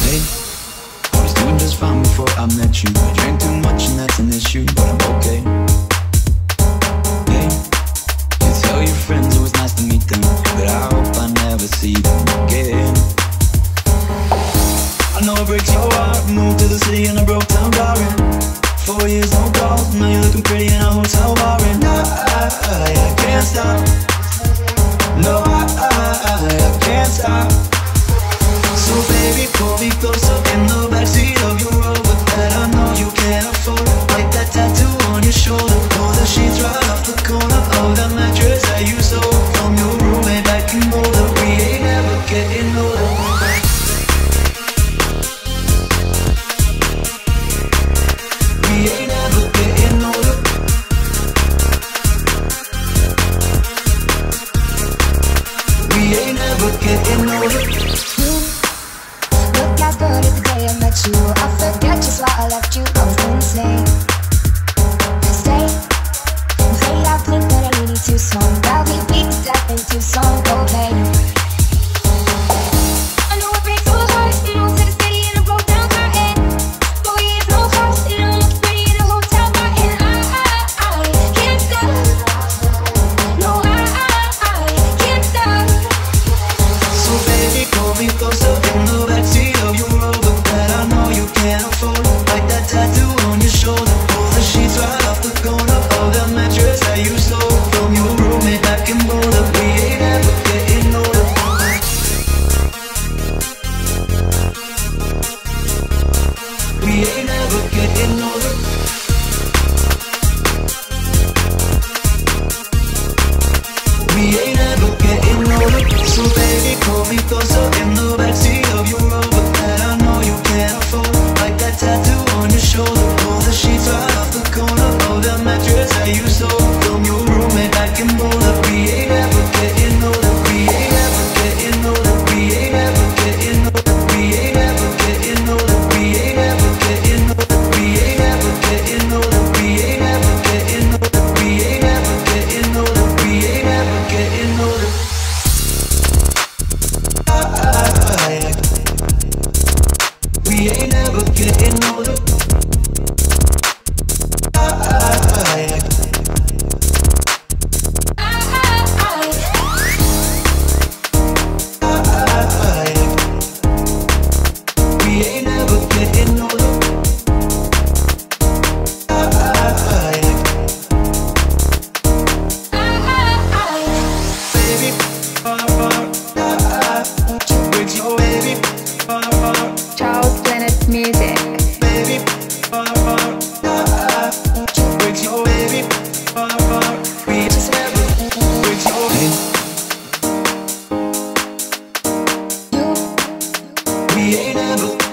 Hey, I was doing just fine before I met you. I drank too much and that's an issue, but I'm okay. Hey, you tell your friends it was nice to meet them, but I hope I never see them again. I know it breaks your heart. Moved to the city in a broke down car, and 4 years no calls. Now you're looking pretty in a hotel bar, and I can't stop. No, I can't stop. So baby, pull me closer in the backseat of your Rover that I know you can't afford. Like that tattoo on your shoulder, pull the sheets right off the corner of that mattress that you stole from your roommate back in Boulder. We ain't never getting older. We ain't never getting older. We ain't never getting older. Look as good as the day I met you. I forget just why I left you. I was insane. Stay and play out think that I need you too strong. I'll be beat to death in Tucson, okay. I know it breaks your heart. Moved to the city in a broke down car, and 4 years no calls. And I'm looking pretty in a hotel bar, and I can't stop. No, I can't stop. So baby, pull me closer in the backseat of your Rover that I know you can't afford. Like that tattoo on your shoulder, pull the sheets right off the corner of that mattress that you stole from your roommate back in Boulder. We ain't ever getting older. We ain't ever getting older. We ain't ever getting older. So baby, pull me closer in the backseat of your Rover that I know you can't afford. Like that tattoo on your shoulder, pull the sheets right off the corner of that mattress that you stole from your roommate back in Boulder. We ain't ever getting older. We ain't ever getting older. We ain't ever getting older. We ain't ever getting older. We ain't ever getting older. We ain't ever getting older. We ain't ever getting older. We ain't ever getting older. We ain't ever getting older. We ain't never getting older. We ain't never getting older. Baby, breaks your baby. Charles Planet Music. Baby, breaks your baby. We just never breaks your baby. We ain't never